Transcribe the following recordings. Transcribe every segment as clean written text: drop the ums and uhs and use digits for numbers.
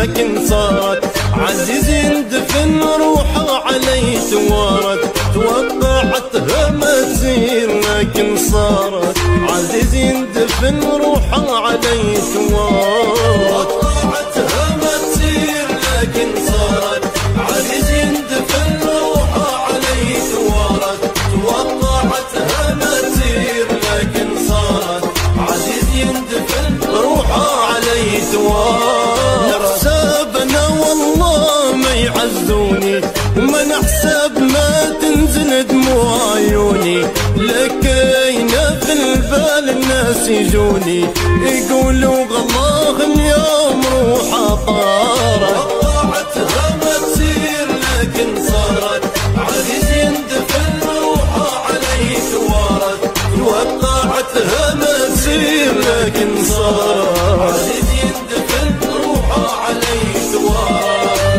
لكن صارت عزيز يندفن روحه علي توارت. توقعتها ما تصير لكن صارت عزيز يندفن روحه علي توارت. توقعتها ما تصير لكن صارت عزيز يندفن روحه علي توارت. توقعتها ما تصير لكن صارت عزيز يندفن روحه علي توارت. نحسب انا والله ما يعزوني وما نحسب ما تنزل دموع عيوني، لكينا في البال الناس يجوني يقولوا غلاه اليوم روحه طارت. توقعتها ما تصير لكن صارت عزيز يندفن روحه علي توارت. توقعتها ما تصير لكن صارت عزيز يندفن روحه علي توارت.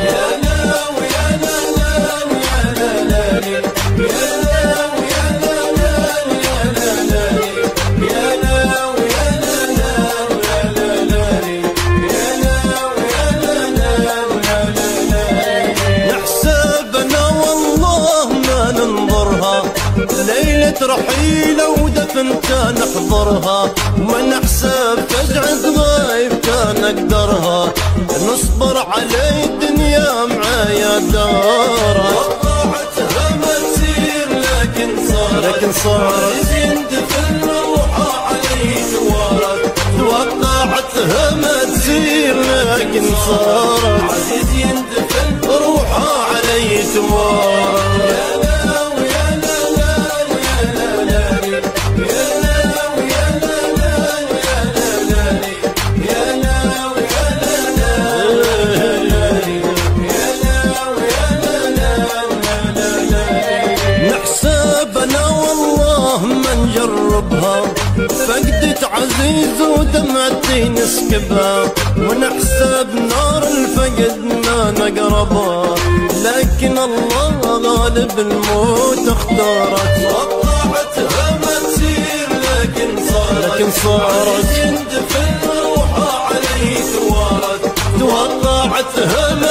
ليلة رحيلة ودفن كان احضرها وما نحسب فزعة غايب كان اقدرها. نصبر علي الدنيا معايا دارت. توقعتها ما تصير لكن صارت عزيز يندفن روحه علي توارت. توقعتها ما تصير لكن صارت عزيز يندفن روحه علي توارت. نجربها فقدت عزيز ودمعتي نسكبها ونحسب نار الفقد ما نقربها، لكن الله غالب الموت اختارت. توقعتها ما تصير لكن صارت يندفن روحه علي توارت. توقعتها